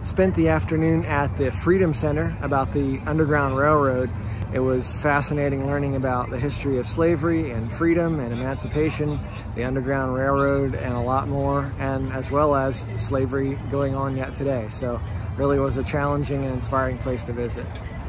spent the afternoon at the Freedom Center about the Underground Railroad. It was fascinating learning about the history of slavery and freedom and emancipation, the Underground Railroad, and a lot more, and as well as slavery going on yet today. So really was a challenging and inspiring place to visit.